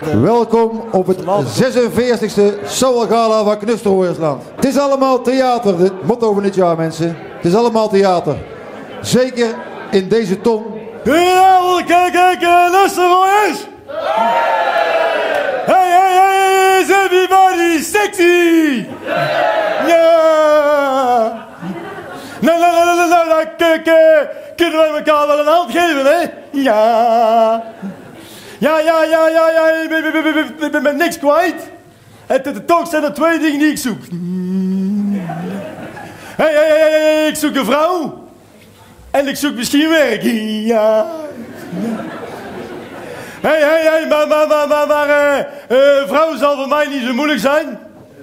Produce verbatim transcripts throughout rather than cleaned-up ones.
Welkom op het zesenveertigste Sauergala van Knustelrooiersland. Het is allemaal theater, het motto van dit jaar, mensen. Het is allemaal theater. Zeker in deze ton. Goedenavond, kijk, kijk, Knustelrooiers! Hey, hey, hey, is everybody sexy? Ja! Nou, nou, nou, nou, nou, nou, kijk, kunnen wij elkaar wel een hand geven, hè? Ja! Ja, ja, ja, ja, ja, ik ben, ben, ben, ben, ben, ben niks kwijt. En toch zijn er twee dingen die ik zoek. Hé, hé, hé, ik zoek een vrouw. En ik zoek misschien werk. Ja. Hé, hé, hé, maar, maar, maar, maar, maar, uh, uh, vrouw zal voor mij niet zo moeilijk zijn.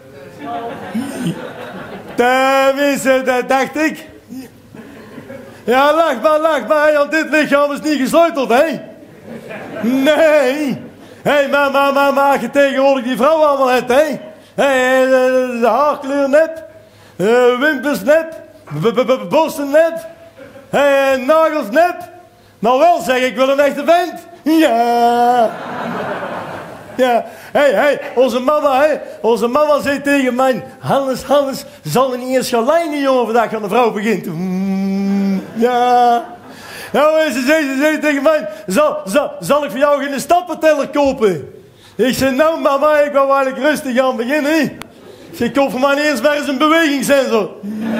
Tenminste, dat dacht ik. Ja, lach maar, lach maar, want dit lichaam is niet gesleuteld, hè? Nee. Hé, hey, maar, maar, maar, maar, je tegenwoordig die vrouw allemaal hebt, hè? Hé, hey, de, de haarkleur net, uh, wimpers net, borsten net, hey, nagels net. Nou wel zeg, ik wil een echte vent. Ja. Ja, hé, hey, hé, hey, onze mama, hé, onze mama zei tegen mij, Hannes, Hannes, zal er niet eens gaan lijnen, jongen, vandaag aan de vrouw begint. Mm, ja. Nou, ze zei, ze zei tegen mij, zal, zal, zal ik voor jou geen stappenteller kopen? Ik zei, nou mama, ik wou eigenlijk rustig aan beginnen. Ik zei, koop voor mij niet eens maar eens een bewegingssensor.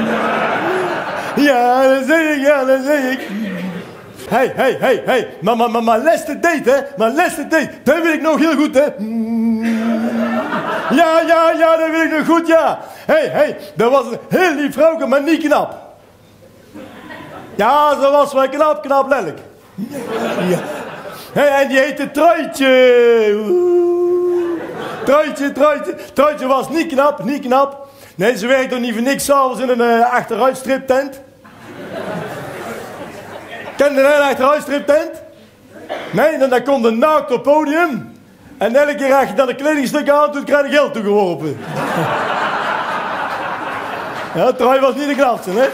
Ja, dat zeg ik, ja, dat zeg ik. Hé, hé, hé, hé, maar, maar, maar, maar les de date, hè, maar les de date, dat weet ik nog heel goed, hè. Ja, ja, ja, dat weet ik nog goed, ja. Hé, hey, hé, hey, dat was een heel lief vrouwke, maar niet knap. Ja, ze was wel knap, knap lelijk. Ja. Hey, en die heette Truitje. Truitje, Truitje. Truitje was niet knap, niet knap. Nee, ze werkte toch niet voor niks s'avonds in een uh, achteruitstriptent. Ken je een achteruitstriptent? Nee, dan, dan komt een naakt op het podium. En elke keer als je dan een kledingstuk aan doet, krijg je geld toegeworpen. Ja, Trui was niet de knapste, hè?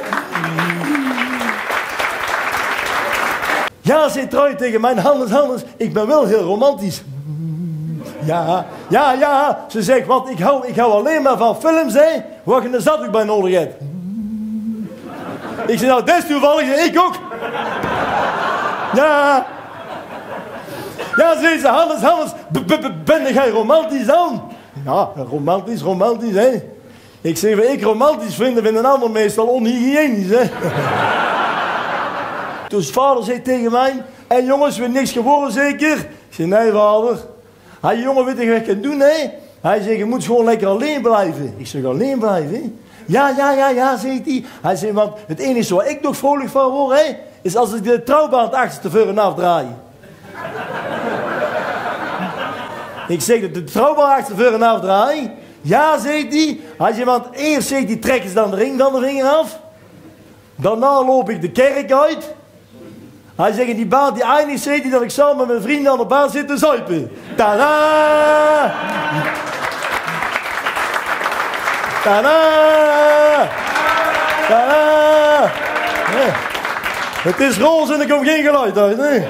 Ja, zei Trui tegen mij, Hannes, Hannes, ik ben wel heel romantisch. Ja, ja, ja, ze zegt, want ik hou, ik hou alleen maar van films, hè, waar je een zakdoek bij nodig hebt. Ik zei, nou, dat is toevallig, ik ook. Ja. Ja, zei ze, Hannes, Hannes, ben jij romantisch dan? Ja, romantisch, romantisch, hè. Ik zeg, wat ik romantisch vind, vinden allemaal meestal onhygiënisch, hè. Dus vader zei tegen mij, hé hey, jongens, we niks geworden zeker? Ik zei, nee vader. Hij jongen, weet je wat je kan doen, hè? Hij zegt, je moet gewoon lekker alleen blijven. Ik zeg, alleen blijven? Ja, ja, ja, ja, zegt hij. Hij zegt, want het enige waar ik nog vrolijk van word, hè, is als ik de trouwband achterste veuren afdraai. Ik zeg, dat de trouwband achterste veuren afdraai? Ja, zegt hij. Hij zegt, want eerst zegt hij, trekken ze dan de ring van de vinger af. Daarna loop ik de kerk uit. Hij zegt, in die baan die eindigt, zegt hij dat ik samen met mijn vrienden aan de baan zit te zuipen. Tadaa! Tadaa! Tadaa! Nee. Het is roze en er komt geen geluid uit, nee.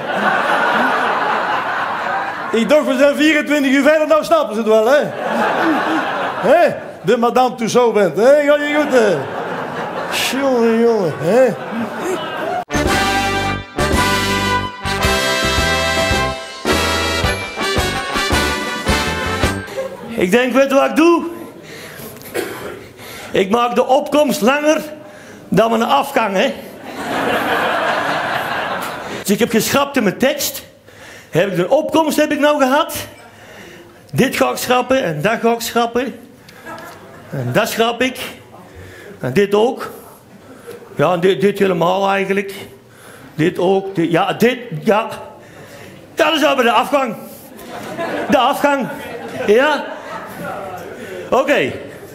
Ik dacht, we zijn vierentwintig uur verder, nou snappen ze het wel, hè. Hé, de madame Tussaud bent, hè. Ga je goed, hè. Jongen, jongen, hè. Ik denk, weet je wat ik doe? Ik maak de opkomst langer dan mijn afgang, hè. Dus ik heb geschrapt in mijn tekst. Heb ik de opkomst heb ik nou gehad. Dit ga ik schrappen en dat ga ik schrappen. En dat schrap ik. En dit ook. Ja, dit, dit helemaal eigenlijk. Dit ook. Dit, ja, dit, ja. Dat is al bij de afgang. De afgang. Ja. Oké. Okay.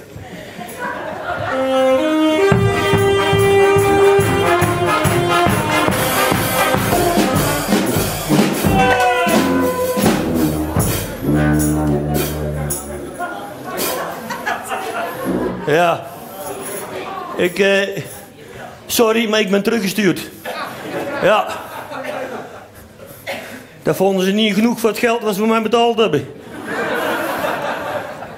Ja. Ik, eh... Sorry, maar ik ben teruggestuurd. Ja. Dat vonden ze niet genoeg voor het geld wat ze voor mij betaald hebben.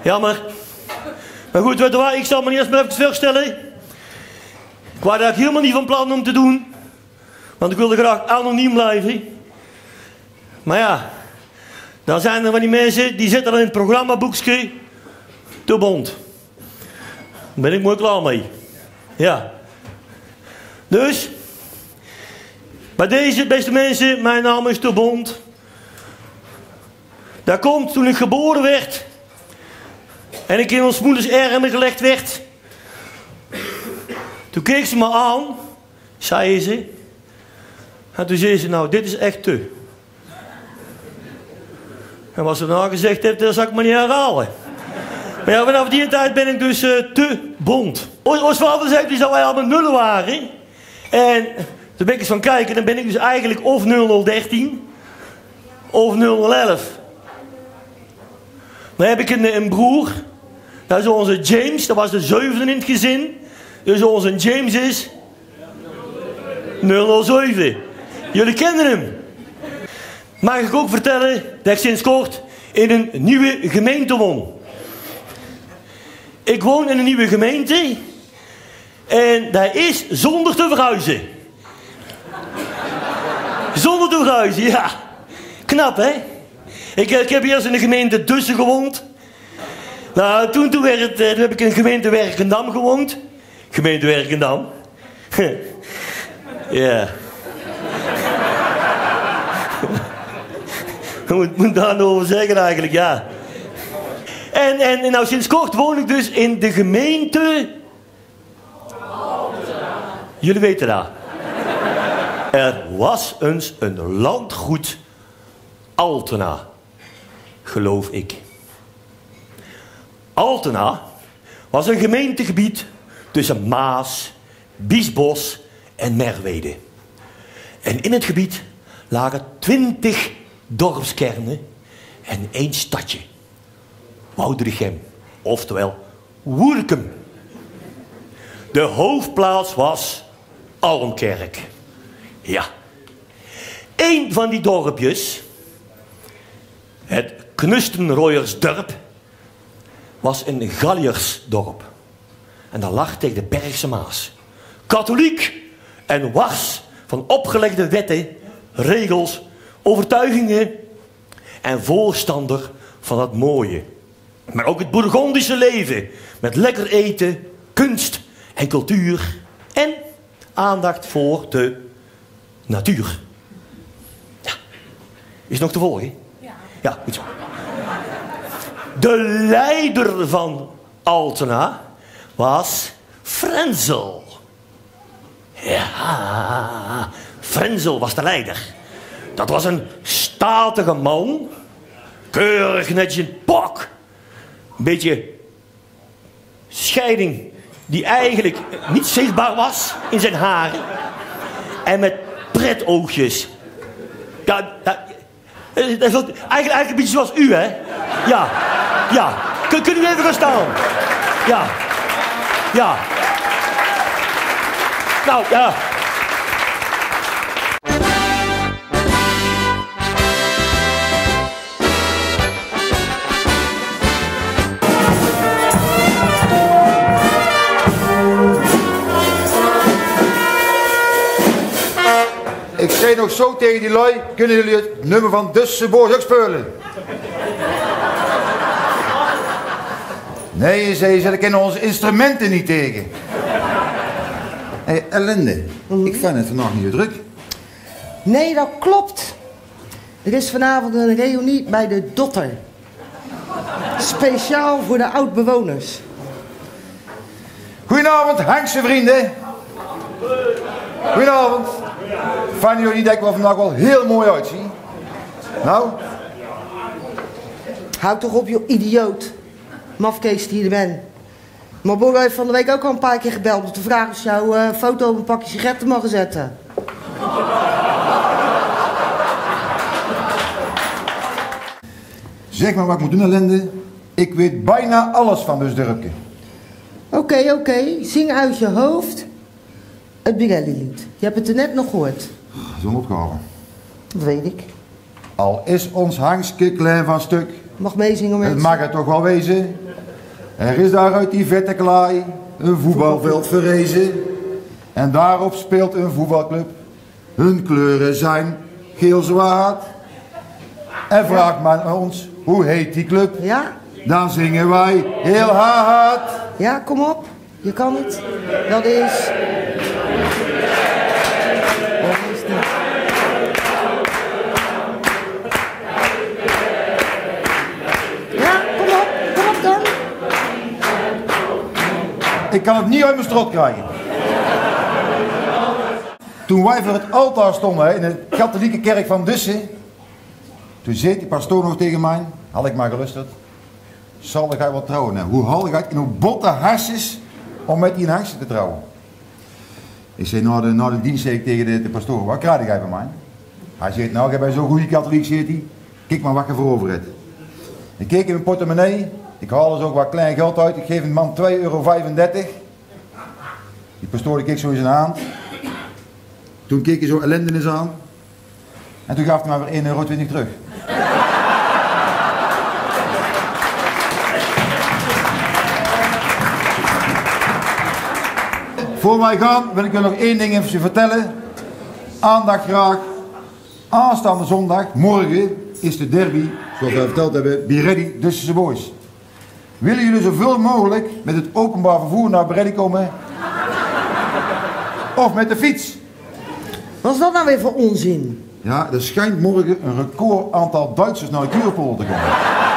Jammer. Maar goed, weet je wat, ik zal me eerst maar even voorstellen. Ik was eigenlijk helemaal niet van plan om te doen. Want ik wilde graag anoniem blijven. Maar ja, dan zijn er van die mensen die zitten in het programmaboekje te bond. Daar ben ik mooi klaar mee. Ja. Dus, bij deze beste mensen, mijn naam is te bond. Dat komt toen ik geboren werd. En ik in ons moeders armen gelegd werd. Toen keek ze me aan, zei ze. En toen zei ze, nou, dit is echt te. En wat ze daarna gezegd heeft, dat zal ik me niet herhalen. Maar ja, vanaf die tijd ben ik dus uh, te bond. Ons vader zei dus dat wij allemaal nullen waren. En toen ben ik eens van kijken, dan ben ik dus eigenlijk of nul nul dertien of nul nul elf. Dan heb ik een, een broer, dat is onze James, dat was de zevende in het gezin. Dus onze James is nul nul zeven. Jullie kennen hem. Mag ik ook vertellen dat ik sinds kort in een nieuwe gemeente woon. Ik woon in een nieuwe gemeente en dat is zonder te verhuizen. Zonder te verhuizen, ja. Knap, hè? Ik, ik heb eerst in de gemeente Dussen gewoond. Nou, toen, toen, werd, toen heb ik in de gemeente Werkendam gewoond. Gemeente Werkendam. Ja. Wat moet ik daar nou over zeggen eigenlijk, ja. En, en nou sinds kort woon ik dus in de gemeente... Altena. Jullie weten dat. Er was eens een landgoed Altena, geloof ik. Altena was een gemeentegebied tussen Maas, Biesbos en Merwede. En in het gebied lagen twintig dorpskernen en één stadje. Woudrichem, oftewel Woerkum. De hoofdplaats was Almkerk. Ja. Eén van die dorpjes, het Knustenrooiersdorp, was een Galiersdorp. En dat lag tegen de Bergse Maas. Katholiek en wars van opgelegde wetten, regels, overtuigingen en voorstander van het mooie. Maar ook het Bourgondische leven met lekker eten, kunst en cultuur en aandacht voor de natuur. Ja. Is het nog te volgen? Ja. Ja, goed zo. De leider van Altena was Frenzel. Ja, Frenzel was de leider. Dat was een statige man. Keurig netjes in pak. Een beetje scheiding die eigenlijk niet zichtbaar was in zijn haren. En met pretoogjes. Ja, dat, dat is eigenlijk, eigenlijk een beetje zoals u, hè? Ja, ja. Kun, kun u even gaan staan? Ja, ja. Nou, ja. Ik zei nog zo tegen die lui, kunnen jullie het nummer van Dusse Boos ook spelen? Nee, zei ze, dat kennen onze instrumenten niet tegen. Hé, hey, ellende. Mm-hmm. Ik vind het vandaag niet zo druk. Nee, dat klopt. Er is vanavond een reunie bij de Dotter. Speciaal voor de oud-bewoners. Goedenavond, Hankse vrienden. Goedenavond. Vinden jullie dat ik wel vandaag wel heel mooi uitzie? Nou? Houd toch op, joh, idioot. Mafkees die je er bent. Maar Borro heeft van de week ook al een paar keer gebeld om te vragen of ze jouw uh, foto op een pakje sigaretten mogen zetten. Zeg maar wat ik moet doen, ellende. Ik weet bijna alles van Busdurpje. Oké, okay, oké. Okay. Zing uit je hoofd het Birelli-lied. Je hebt het er net nog gehoord. Zo'n opgave. Dat weet ik. Al is ons Hangske klein van stuk, Mag meezingen, mensen. Het mag het toch wel wezen. Er is daar uit die vette klaai een voetbalveld verrezen. En daarop speelt een voetbalclub. Hun kleuren zijn geel-zwart. En vraagt men ons, hoe heet die club? Ja? Dan zingen wij heel hard. Ja, kom op. Je kan het. Dat is... Wat is die? Ja, kom op. Kom op dan. Ik kan het niet uit mijn strot krijgen. Toen wij voor het altaar stonden in de katholieke kerk van Dussen, toen zei die pastoor nog tegen mij, had ik maar gelusterd, zal ik hij wel trouwen? Nou, hoe haal ik uit in een botte harsjes om met die harsjes te trouwen? Ik zei, na de, na de dienst zei ik tegen de, de pastoor, wat krijg jij van mij? Hij zei, nou, ik ben zo'n goede katholiek, zei hij, kijk maar wat je voor over hebt. Ik keek in mijn portemonnee, ik haal dus ook wat klein geld uit, ik geef een man twee euro vijfendertig. Die pastoor die keek zo in zijn hand. Toen keek hij zo ellendenis aan. En toen gaf hij maar weer één euro twintig terug. Voor wij gaan wil ik u nog één ding even vertellen. Aandacht graag. Aanstaande zondag, morgen, is de derby, zoals wij verteld hebben, Be Ready Dussense Boys. Willen jullie zoveel mogelijk met het openbaar vervoer naar Be Ready komen? Of met de fiets? Wat is dat nou weer voor onzin? Ja, er schijnt morgen een record aantal Duitsers naar de Kuurpol te komen.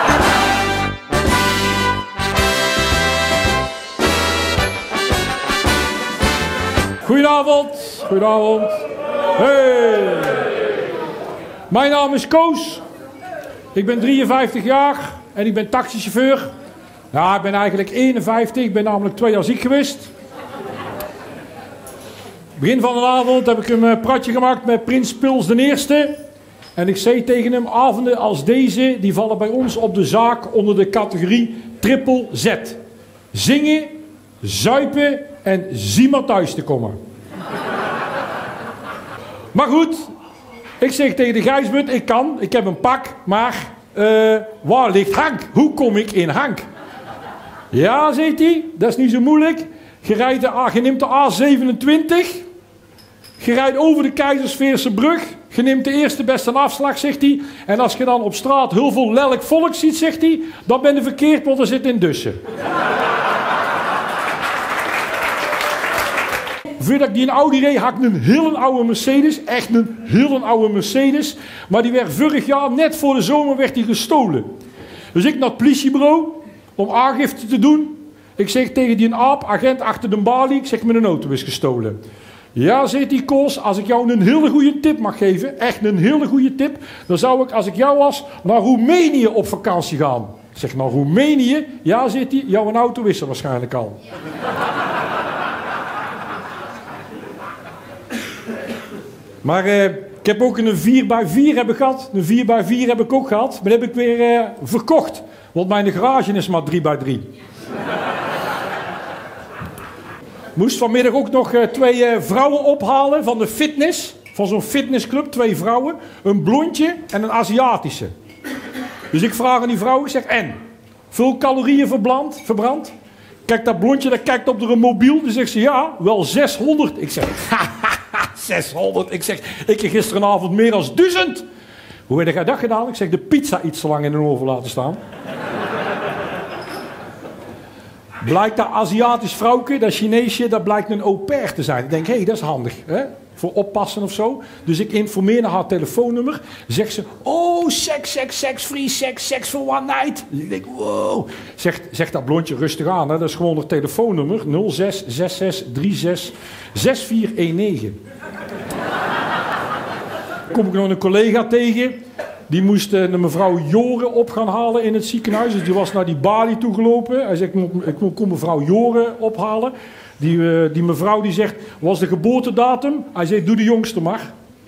Goedenavond, goedenavond. Hey. Mijn naam is Koos. Ik ben drieënvijftig jaar en ik ben taxichauffeur. Ja, ik ben eigenlijk eenenvijftig. Ik ben namelijk twee jaar ziek geweest. Begin van de avond heb ik een pratje gemaakt met Prins Pils de Eerste. En ik zei tegen hem, avonden als deze, die vallen bij ons op de zaak onder de categorie triple Z. Zingen, zuipen en zie maar thuis te komen. Maar goed, ik zeg tegen de Gijsbert, ik kan, ik heb een pak, maar uh, waar ligt Hank? Hoe kom ik in Hank? Ja, zegt hij, dat is niet zo moeilijk. Je, rijdt de, je neemt de A zevenentwintig, je rijdt over de Keizersveerse brug, je neemt de eerste beste afslag, zegt hij. En als je dan op straat heel veel lelijk volk ziet, zegt hij, dan ben je verkeerd, want er zit in Dussen. Voordat ik die een Audi reed, had ik een heel oude Mercedes. Echt een heel oude Mercedes. Maar die werd vorig jaar, net voor de zomer, werd die gestolen. Dus ik naar het politiebureau om aangifte te doen. Ik zeg tegen die een aap, agent achter de balie, ik zeg, mijn auto is gestolen. Ja, zegt die Koos, als ik jou een hele goede tip mag geven, echt een hele goede tip, dan zou ik, als ik jou was, naar Roemenië op vakantie gaan. Ik zeg, naar Roemenië? Ja, zegt hij, jouw auto is er waarschijnlijk al. Maar uh, ik heb ook een vier bij vier heb ik gehad. Een vier bij vier heb ik ook gehad. Maar die heb ik weer uh, verkocht. Want mijn garage is maar drie bij drie. Moest vanmiddag ook nog uh, twee uh, vrouwen ophalen van de fitness. Van zo'n fitnessclub. Twee vrouwen. Een blondje en een Aziatische. Dus ik vraag aan die vrouw. Ik zeg, en? Veel calorieën verbrand? verbrand? Kijk, dat blondje dat kijkt op de mobiel. Dan zegt ze, ja, wel zeshonderd. Ik zeg, zeshonderd. Ik zeg, ik heb gisteravond meer dan duizend. Hoe heb jij dat gedaan? Ik zeg, de pizza iets te lang in de oven laten staan. Blijkt dat Aziatisch vrouwke, dat Chineesje, dat blijkt een au pair te zijn. Ik denk, hé, hey, dat is handig, hè? Voor oppassen of zo. Dus ik informeer naar haar telefoonnummer. Zegt ze, oh, seks, seks, seks, free seks, seks for one night. Dus ik denk, wow. Zegt, zegt dat blondje rustig aan, hè? Dat is gewoon haar telefoonnummer. nul zes zes zes drie zes zes vier een negen. Kom ik nog een collega tegen. Die moest uh, de mevrouw Joren op gaan halen in het ziekenhuis. Dus die was naar die balie toegelopen. Hij zegt, ik, ik kom mevrouw Joren ophalen. Die, uh, die mevrouw die zegt, was de geboortedatum? Hij zegt, doe de jongste maar.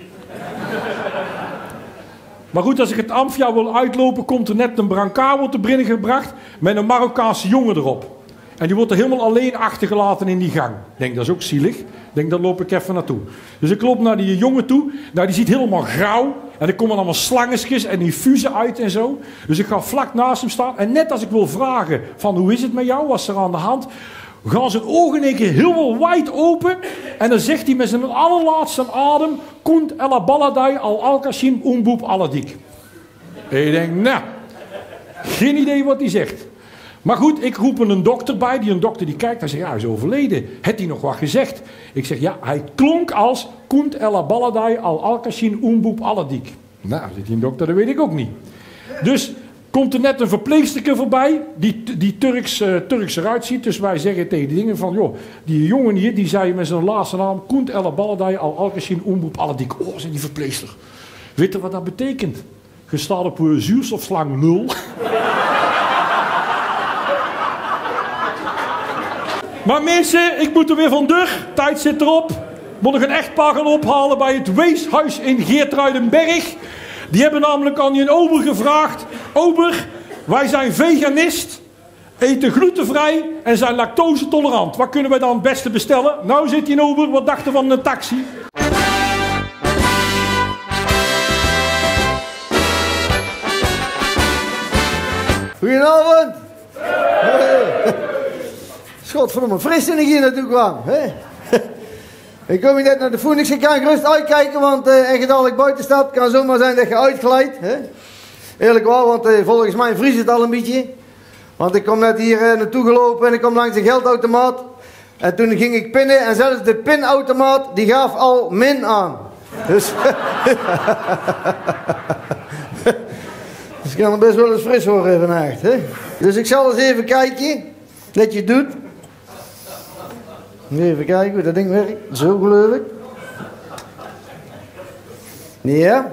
Maar goed, als ik het Amphia wil uitlopen, komt er net een brancard te binnen gebracht met een Marokkaanse jongen erop. En die wordt er helemaal alleen achtergelaten in die gang. Ik denk, dat is ook zielig. Ik denk, daar loop ik even naartoe. Dus ik loop naar die jongen toe. Nou, die ziet helemaal grauw. En er komen allemaal slangetjes en infusen uit en zo. Dus ik ga vlak naast hem staan. En net als ik wil vragen van hoe is het met jou, wat is er aan de hand, gaan zijn ogen in één keer heel wijd open. En dan zegt hij met zijn allerlaatste adem, Kunt ella baladai al alkashim umboep aladik. En je denkt, nou, geen idee wat hij zegt. Maar goed, ik roep een dokter bij, die een dokter die kijkt, hij zegt, ja, hij is overleden. Heeft hij nog wat gezegd? Ik zeg, ja, hij klonk als Kunt ella baladai al alkashim umboep aladik. Nou, zit hij een dokter, dat weet ik ook niet. Dus komt er net een verpleegster voorbij, die, die Turks, uh, Turks eruit ziet. Dus wij zeggen tegen die dingen van, joh, die jongen hier, die zei met zijn laatste naam, Kunt ella baladai al alkashim umboep aladik. Oh, zei die verpleegster. Weet je wat dat betekent? Je staat op een zuurstofslang nul. Maar mensen, ik moet er weer van deur. Tijd zit erop. Moet ik een echtpaar gaan ophalen bij het weeshuis in Geertruidenberg. Die hebben namelijk aan een ober gevraagd. Ober, wij zijn veganist, eten glutenvrij en zijn lactose tolerant. Wat kunnen wij dan het beste bestellen? Nou zit die ober, wat dachten van een taxi? Goedenavond. Hey. Godverdomme, fris toen ik hier naartoe kwam. Hè? Ik kom hier net naar de Phoenix, ik kan gerust uitkijken, want uh, als je dadelijk buiten staat, kan zomaar zijn dat je uitglijdt. Hè? Eerlijk waar, want uh, volgens mij vriest het al een beetje. Want ik kom net hier uh, naartoe gelopen en ik kom langs de geldautomaat. En toen ging ik pinnen en zelfs de pinautomaat die gaf al min aan. Dus... Dus ik kan er best wel eens fris worden vandaag. Hè? Dus ik zal eens even kijken dat je het doet. Even kijken hoe dat ding werkt. Zo geloof ik. Ja.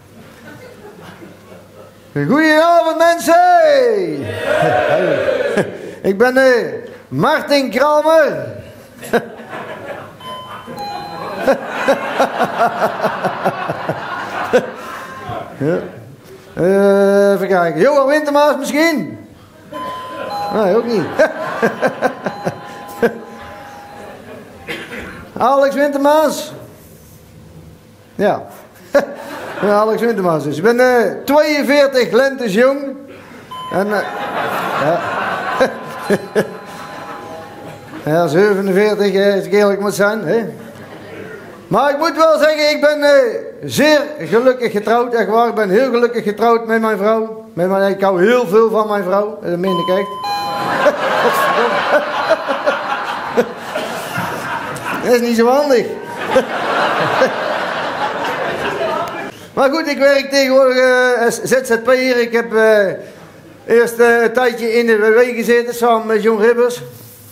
Goedenavond mensen. Ik ben uh, Martin Kramer. Ja. Uh, even kijken. Johan Wintermaas misschien? Nee, ook niet. Alex Wintermaas? Ja. Ja, Alex Wintermaas dus. Ik ben uh, tweeënveertig lentes jong. En... Uh, ja. Ja, zevenenveertig, hè, als ik eerlijk moet zijn. Hè. Maar ik moet wel zeggen, ik ben uh, zeer gelukkig getrouwd, echt waar. Ik ben heel gelukkig getrouwd met mijn vrouw. Met mijn, ik hou heel veel van mijn vrouw, dat meen ik echt. Dat is niet zo handig. Maar goed, ik werk tegenwoordig uh, als Z Z P'er. Ik heb uh, eerst uh, een tijdje in de W W gezeten, samen met John Ribbers.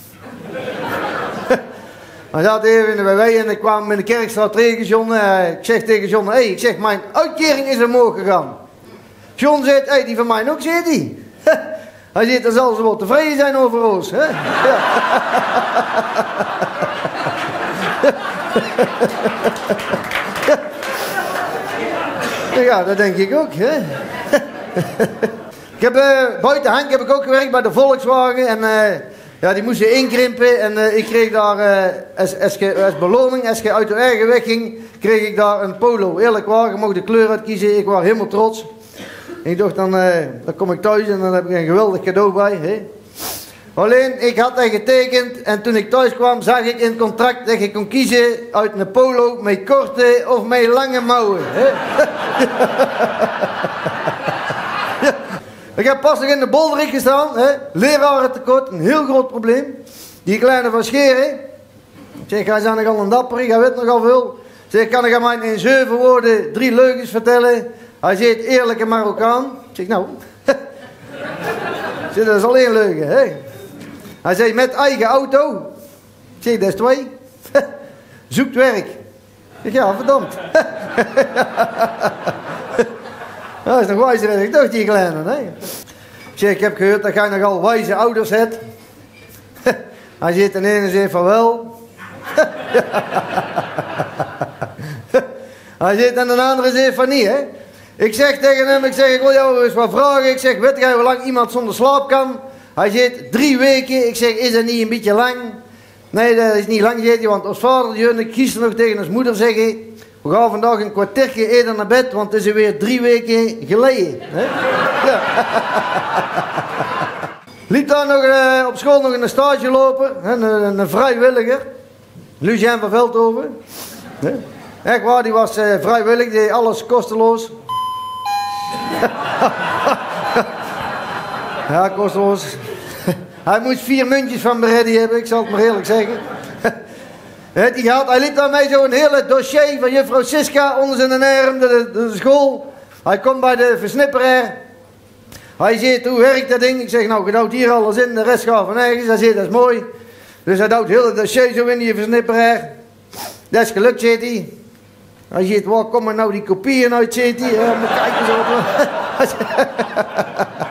Hij zat even in de W W en ik kwam in de Kerkstraat tegen John. Uh, ik zeg tegen John, hé, hey, ik zeg, mijn uitkering is omhoog gegaan. John zegt, hé, hey, die van mij ook, zegt hij. Hij zegt, dan zal ze wel tevreden zijn over ons. Hè? Ja. Ja, dat denk ik ook. Hè? Ik heb uh, buiten Henk heb ik ook gewerkt bij de Volkswagen en... Uh, Ja, die moesten inkrimpen en uh, ik kreeg daar, uh, als, als, als beloning, als je uit de eigen weg ging, kreeg ik daar een polo. Eerlijk waar, je mocht de kleur uitkiezen, ik was helemaal trots. En ik dacht, dan, uh, dan kom ik thuis en dan heb ik een geweldig cadeau bij. Hè. Alleen, ik had dat getekend en toen ik thuis kwam, zag ik in het contract dat je kon kiezen uit een polo met korte of met lange mouwen. Hè. Ja. Ik heb pas nog in de bolderik gestaan, hè? Lerarentekort, een heel groot probleem. Die kleine van Scheren. Ik zeg, hij is nogal een dapper, hij weet nogal veel. Ik zeg, kan ik aan mij in zeven woorden drie leugens vertellen? Hij zegt, eerlijke Marokkaan. Ik zeg, nou. Ik zeg, dat is al één leugen, hè? Hij zei, met eigen auto. Ik zeg, dat is twee. Zoekt werk. Ik zeg, ja, verdomd. Dat is nog wijzer dan ik dacht, die kleine, hè. Ik zeg, ik heb gehoord dat jij nogal wijze ouders hebt. Hij zit en ene zegt van wel. Hij zit en de andere zegt van niet, hè. Ik zeg tegen hem, ik zeg, ik wil jou eens wat vragen. Ik zeg, weet jij hoe lang iemand zonder slaap kan? Hij zegt, drie weken. Ik zeg, is dat niet een beetje lang? Nee, dat is niet lang gezeten, want als vader Jun, ik gisteren nog tegen ons moeder zeggen, we gaan vandaag een kwartiertje eerder naar bed, want het is weer drie weken geleden. Hè? Ja. Liep daar nog uh, op school nog een stageloper, een, een, een vrijwilliger, Lucien van Veldhoven. Hè? Echt waar, die was uh, vrijwillig, die deed alles kosteloos. Ja, kosteloos. Hij moest vier muntjes van Bereddy hebben, ik zal het maar eerlijk zeggen. Die had, hij liep daarmee zo'n hele dossier van juffrouw Siska onder zijn arm, de, de, de school. Hij komt bij de versnipperaar. Hij zegt, hoe werkt dat ding? Ik zeg, nou, je houdt hier alles in, de rest gaat van ergens. Hij zegt, dat is mooi. Dus hij houdt heel het dossier zo in die versnipperaar. Dat is gelukt, zegt hij. Hij zegt, waar komen nou die kopieën uit, zegt hij. Ja, moet kijken zo.